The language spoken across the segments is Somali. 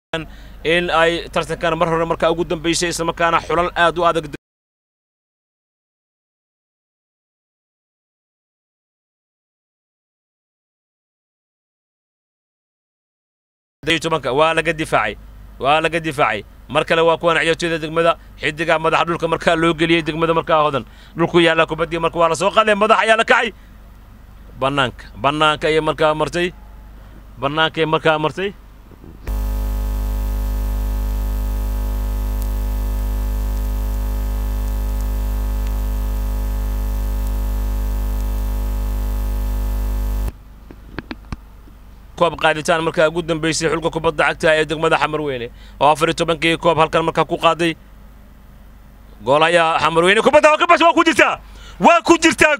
in ay tartankan mar hore markaa ugu dambeysay isla markaana xulal aad u adag waa laga difaacay mar kale waa kuwan ciyaartooyda degmada xidiga madaxa dhulka markaa loo geliyay degmada markaa hodan dhulku yaala kubadii markaa waa la soo qaaday madax ayaa la kacay banaanka ay markaa martay كوب قادتان مركا ugu dambeysay xulka kubadda cagta ee degmada Xamarweyne oo 14 koob halkan markaa ku qaaday goolaya Xamarweyne kubadda waa ka bas waa ku jirtaa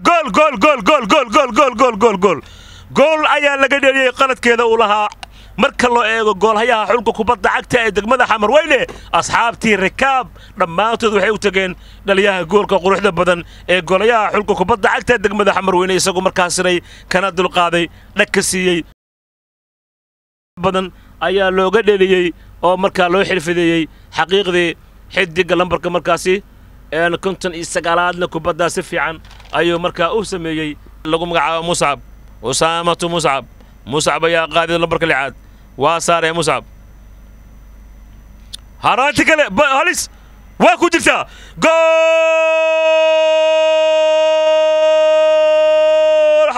gool ayaa laga dhaliyay qaladkeeda uu lahaa marka loo eego goolhayaha xulka kubadda cagta ee degmada Xamarweyne asxaabtii rikaab dhamaantood waxay u tageen dhaliyaha goolka quruxda badan ee goolayaha xulka kubadda cagta ee degmada Xamarweyne isagoo markaa siray kana dul qaaday dhag siiyay badan ayaa looga dheliyay oo markaa loo xilfideeyay xaqiiqdii xidiga lambarka markaasi ee 59aadna kubadda si fiican ayuu markaa u sameeyay lagu magacaabo Mus'ab ayaa qaaday lambarka 6 waa saaray Mus'ab haraanti kale halis waa ku jirtaa gool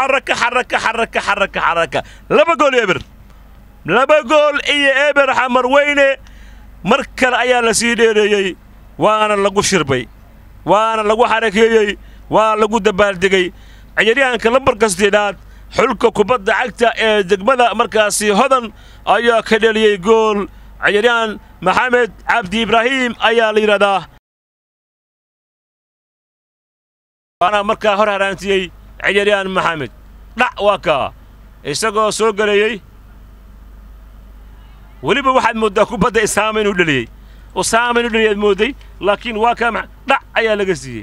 حركة laba gool eber laba gool iyo eber Xamarweyne markale ayaa la sii dheereeyay waana lagu shirbay waana lagu xarakeeyay waa lagu dabaaldegay ciyaaryahanka lambarka 8 xulka kubadda cagta ee degmada markaasi hodan ayaa ka dhaliyay gool ciyaaryahan Maxamed Cabdi Ibrahim ayaa la yiraahdaa waana markaa hor haraantiyay ciyaaryahan Maxamed dhac waa ka isagoo soo galayay weliba waxaad moodaa kubadda Usaama inuu dhaliyay mooday laakiin waa ka dhac ayaa laga siiyay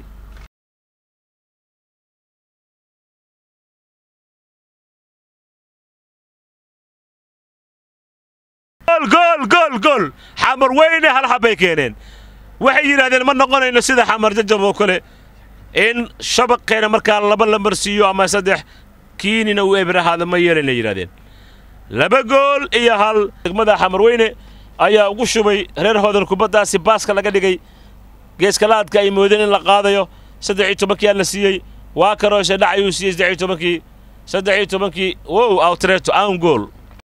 gool Xamarweyne hal habay keeneen waxay yiraahdeen ma noqonayno sida Xamar Jajab oo kale in shabaqeena markaa laba lambar siiyo ama 3 kiinina uu ebrahaada ma yeelan yiraahdeen laba gool iyo hal degmada Xamarweyne ayaa ugu shubay reer hodan kubaddaasi baaska laga dhigay geeskalaadka ay moodeen in la qaadayo 13 la siiyay waa karooshe dhacayuu siiyay 13 wow outreto aan gool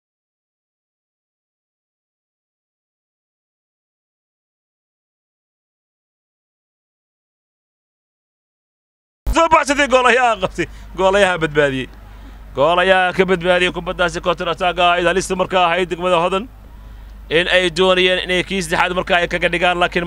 بعد goolayaha badbaadiyay goolayaha ka badbaadiyay kubaddaasi counter attack ida list markaa ahayd degmada hodan in ay doonayeen inay kiis saddexaad markaa ay kaga dhigaan laakiin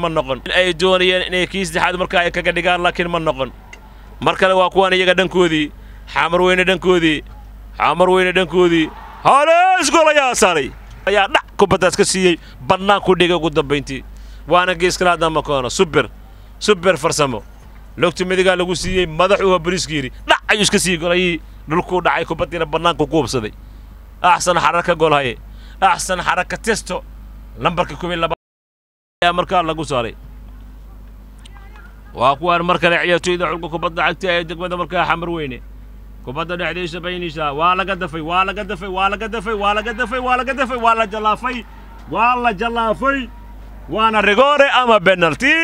ma noqon mar kale waa kuwan iyaga dhankoodii Xamarweyne dhankoodii halis goolayaha saaray ayaa dhac kubaddaas ka siiyay bannaan ku dhigay ugu dambeyntii waana geeskalaadna ma koono super farsamo lugta midiga lagu siiyay madaxu bariskiiri dhac ayuu iska sii golay dhulku dhacay kubadina banaanka ku hubsaday ahsan xaraka golhaye ahsan xaraka testo lambarka 12 ayaa markaa lagu saaray waa kuwan markale ciyaartooyda xulka kubadda cagta ee degmada markaa Xamarweyne kubadda dhexdiisa baynaysa waa la jalaafay waana rigore ama penalty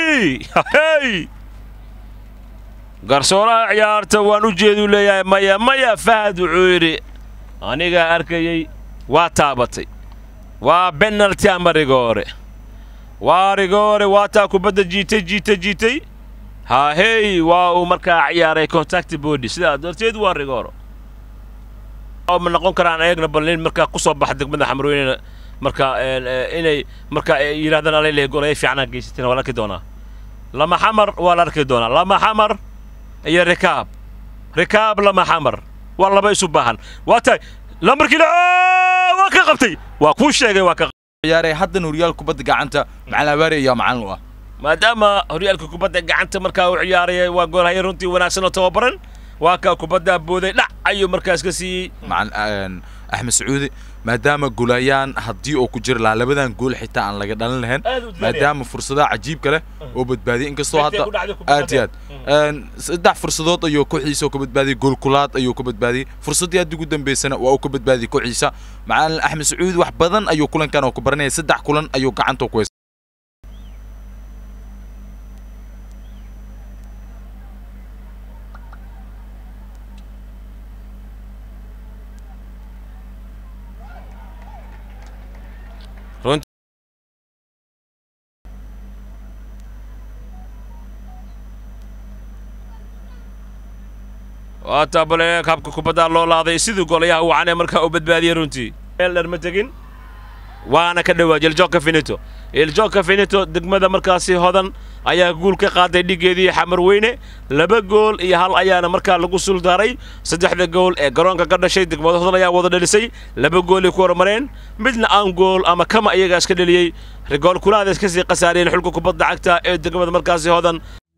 garsooraha ciyaarta waan u jeedu leeyahay maya Fahad wuxuu yiri aniga arkayay waa taabatay waa penalty ama rigore waa taa kubadda jiitay ha hey waa uu markaa ciyaaray contact body sida darteed waa rigore oo ma noqon karaan ayagna balin markaa ku soo bax degmada Xamarweyne markaa inay markaa yiraahdaan alay goolay fiican geysteen wala ka doona lama xamar wala arki doona lama xamar iyo rikaab lama xamar wala ba isu baahan waatay lambarkii waa ka qabtay waa ku sheegay waa ka ciyaaray hadda Horyaalka kubadda gacanta macalin iyo macalin ah maadaama Horyaalka kubadda gacanta markaa uu ciyaaray waa goolhaye runtii wanaagsan oo tababaran waa ka kubadda booday dhac ayuu markaas ka siiyay macalin Axmed Sacuudi maadaama guulayaan haddii oo ku jira labadan gool xitaa aan laga dhalin lahayn maadaama fursadaha cajiibka leh oo badbaadiyay inkastoo hadda aad iyo aad saddex fursadood ayuu kooxiisa ka badbaadiyay gool kulaad ayuu ka badbaadiyay fursadii aad ugu dambeysana waa uu ka badbaadiyay kooxiisa macallin Axmed Sacuud wax badan ayuu kulankan oo ku baranayay saddex kulan ayuu gacanta ku haystay واتابله كابك كبدا لو لaaday sidoo golayaha wacan markaa u badbaadiyay runtii eelar ma tagin waana ka dhawaajil Joka Finito Joka Finito degmada markaasi hodan ayaa gool ka qaaday dhigeedii xamar weyne 2 gool iyo hal ayaana markaa lagu suldaaray saddexda gool ee garoonka ka dhashay degmada hodan ayaa wada dhalisay 2 gool ku hormareen midna aan gool ama kama iyaga iska dhaliyay gool kulaad iska sii qasaareen xulka kubadda cagta ee degmada markaasi hodan